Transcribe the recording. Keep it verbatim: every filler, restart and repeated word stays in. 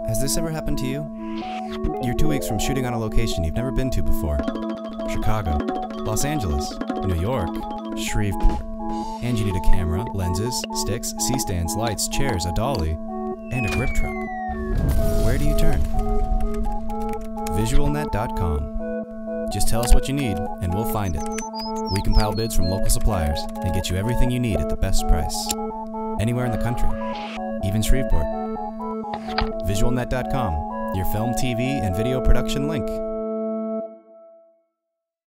Has this ever happened to you? You're two weeks from shooting on a location you've never been to before. Chicago, Los Angeles, New York, Shreveport. And you need a camera, lenses, sticks, C-stands, lights, chairs, a dolly, and a grip truck. Where do you turn? Visualnet dot com. Just tell us what you need, and we'll find it. We compile bids from local suppliers and get you everything you need at the best price. Anywhere in the country, even Shreveport. Visualnet dot com, your film, T V, and video production link.